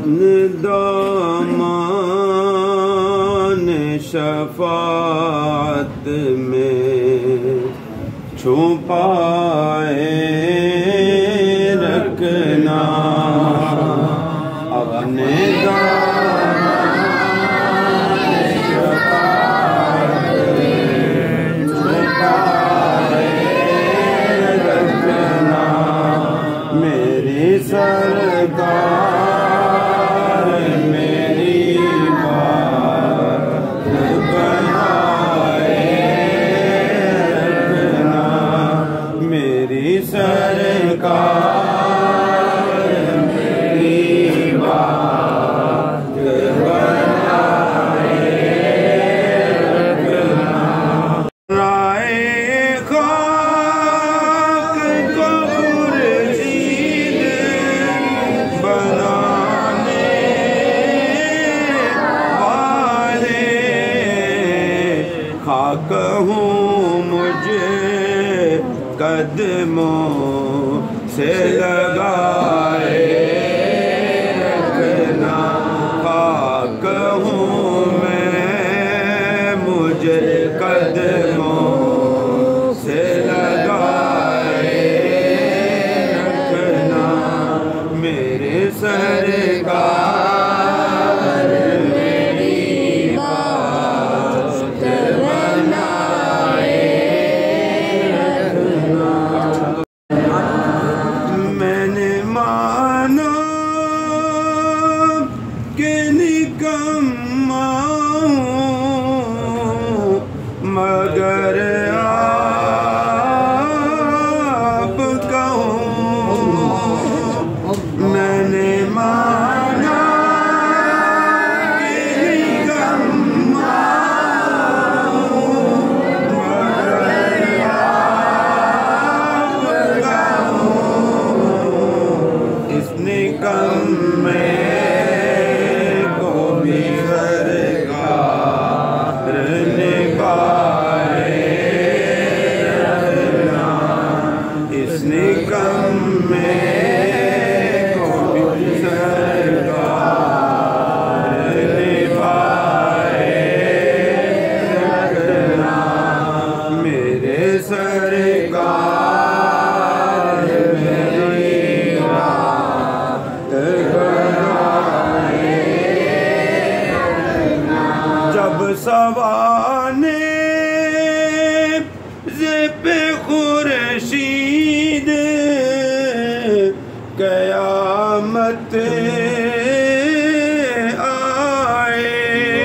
دامان شفاعت میں چھپائے رکھنا اپنے سرکار میری بات بنائے رکھنا میری سرکار میری بات بنائے رکھنا رائے خاک کو خورشید بنانے والے خاک ہوں مجھے قدموں سے لگائے رکھنا خاک ہوں میں مجھے قدموں سے لگائے رکھنا میرے سرکار میری بات بنائے رکھنا میں نے مانا کہ نکما ہوں مگر آپ کا ہوں میں نے مانا کہ نکما ہوں مگر آپ کا ہوں اس نکمے کو بھی سرکار نبھائے رکھنا اس نکمے کو بھی سرکار نبھائے رکھنا میرے سرکار میری بات بنائے جب سوانے زب خورشید قیامت آئے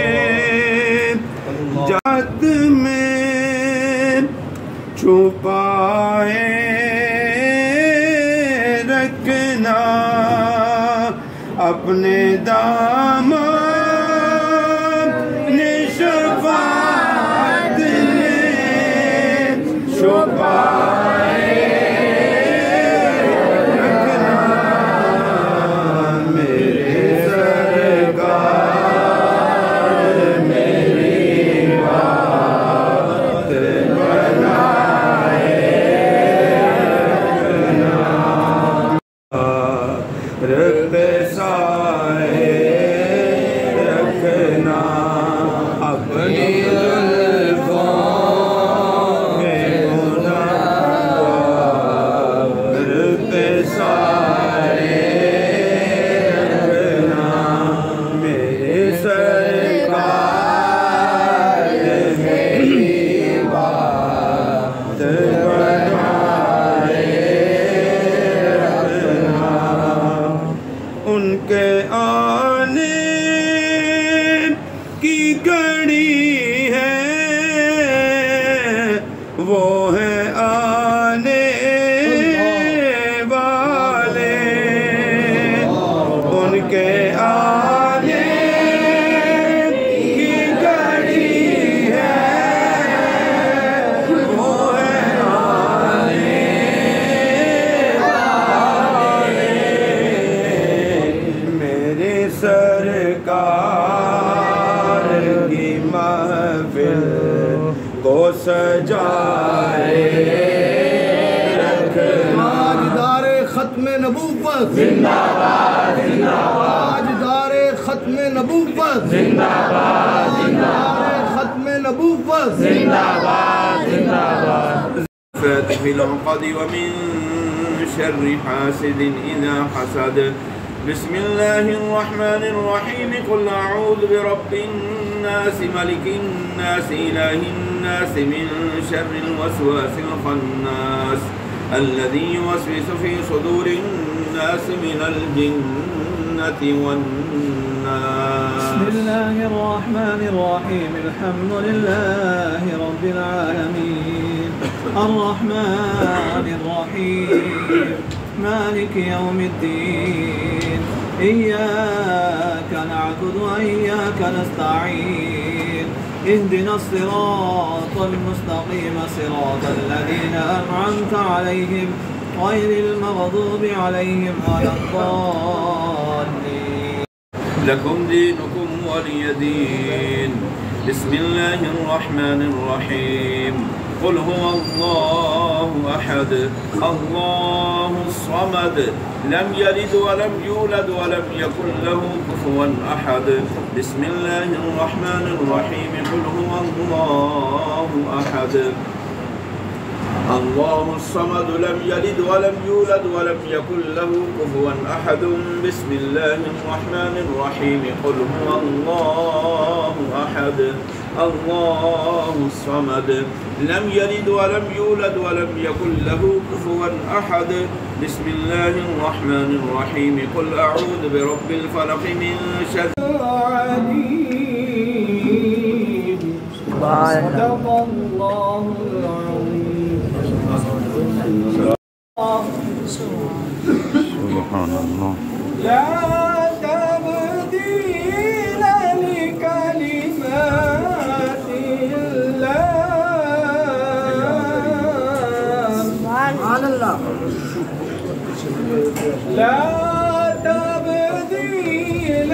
جات میں چھپائے رکھنا اپنے دامان شفاعت میں چھپائے رکھنا میرے سرکار میری بات بنائے رکھنا رب سائے رکھنا اپنی زلفوں میں گناہ رب سائے رکھنا میرے سرکار میری بات بنائے رکھنا ان کے آنے کی گھڑی ہے وہ ہے آنے والے ان کے آنے کی گھڑی ہے وہ ہے آنے والے میرے سرکار کی محفل کو سجائے رکھنا تاجدار ختم نبوت زندہ باد زندہ باد تاجدار खत्म नबूवत जिंदाबाद जिंदाबाद खत्म नबूवत जिंदाबाद जिंदाबाद فاتح العقد ومن شر حاسد إذا حسد بسم الله الرحمن الرحيم قل أعوذ برب الناس ملك الناس إله الناس من شر الوسواس الخناس الذي يوسوس في صدور الناس من الجنة والناس. بسم الله الرحمن الرحيم الحمد لله رب العالمين الرحمن الرحيم مالك يوم الدين إياك نعبد وإياك نستعين اهدنا الصراط المستقيم صراط الذين أنعمت عليهم غير المغضوب عليهم ولا الضالين. لكم دينكم ولي دين. بسم الله الرحمن الرحيم قل هو الله أحد الله الصمد لم يلد ولم يولد ولم يكن له كفوا أحد. بسم الله الرحمن الرحيم قل هو الله أحد الله الصمد لم يلد ولم يولد ولم يكن له كفوا أحد. بسم الله الرحمن الرحيم قل هو الله أحد الله الصمد لم يلد ولم يولد ولم يكن له كفوا أحد. بسم الله الرحمن الرحيم قل أعوذ برب الفلق من شر العليم صدق الله العظيم. سبحان الله. لا تبديل لكلمات الله سبحان الله. لا تبديل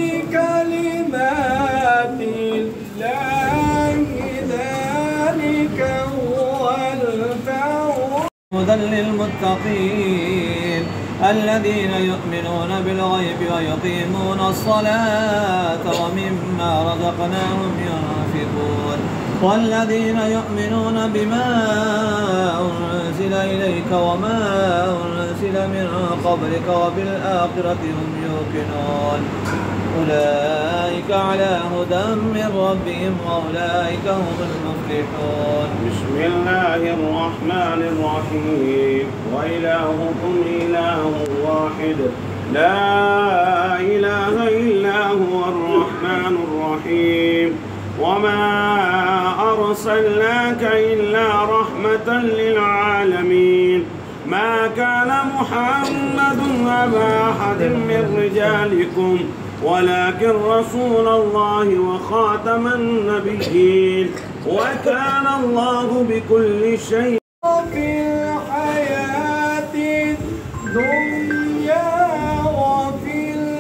لكلمات الله ذلك هو الفوز. هدى للمتقين الذين يؤمنون بالغيب ويقيمون الصلاة ومما رزقناهم ينفقون والذين يؤمنون بما أنزل إليك وما أنزل من قبلك وبالآخرة هم يوقنون أولئك على هدى من ربهم وأولئك هم المفلحون. بسم الله الرحمن الرحيم وإلهكم إله واحد لا إله إلا هو الرحمن الرحيم وما أرسلناك إلا رحمة للعالمين. ما كان محمد أبا أحد من رجالكم ولكن رسول الله وخاتم النبيين وكان الله بكل شيء. في الحياة الدنيا وفي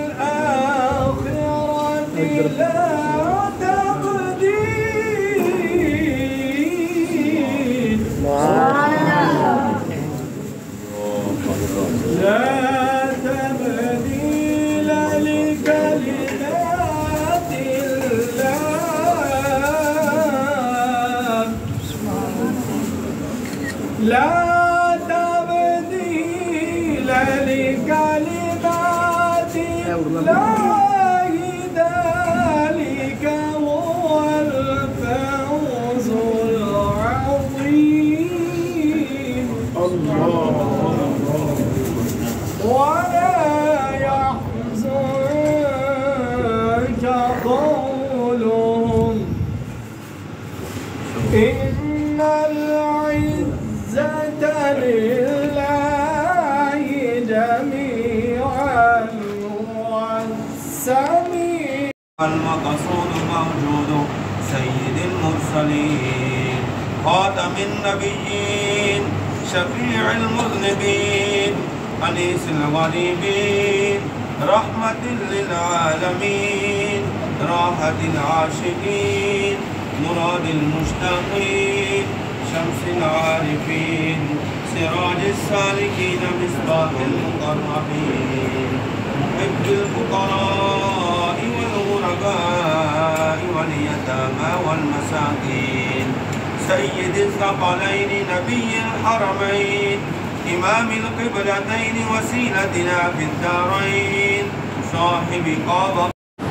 الآخرة لا تبديل لا تبديل لكلمات الله لا تبديل لكلمات الله ذلك هو الفوز العظيم. ولا يحزنك قولهم إن العزة لله جميعا هو السميع. المقصود موجود سيد المرسلين خاتم النبيين شفيع المذنبين أنيس الغريبين رحمة للعالمين راحة العاشقين مراد المشتاقين شمس العارفين سراج السالكين مصباح المقربين محب الفقراء الضعفاء واليتامى والمساكين سيد الثقلين نبي الحرمين إمام القبلتين وسيلتنا في الدارين صاحب قاضى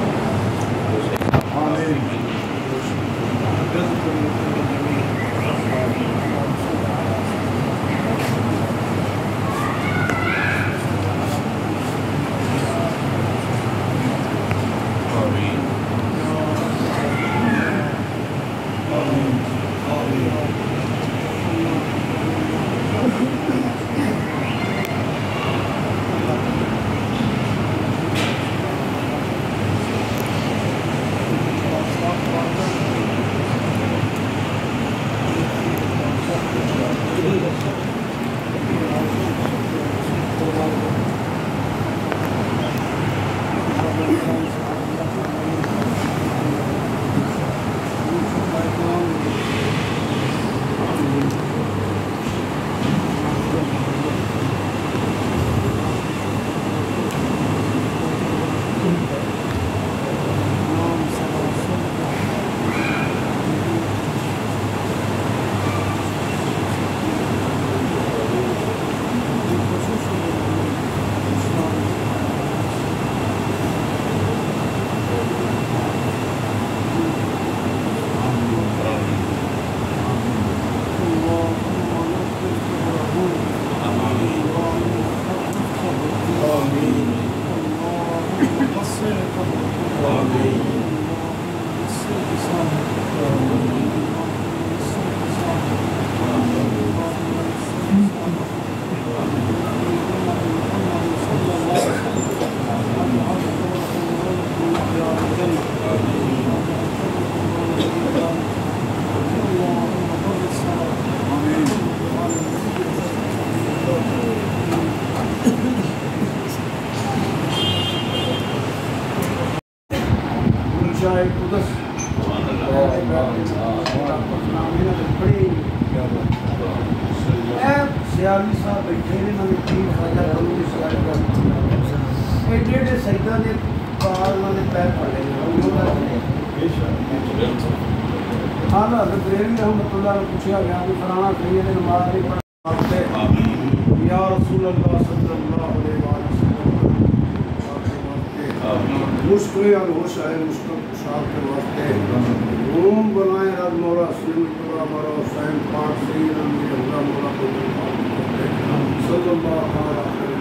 پوچھا گیا کہ فلانا سید نماز نہیں پڑھتے یا رسول اللہ صلی اللہ علیہ وسلم مشکل اور ہوش آئے مشکل کشاب کے واسطے روم بنائے رب مولا سلیم اللہ مولا حسین پاک سید امیر اللہ مولا صلی اللہ علیہ وسلم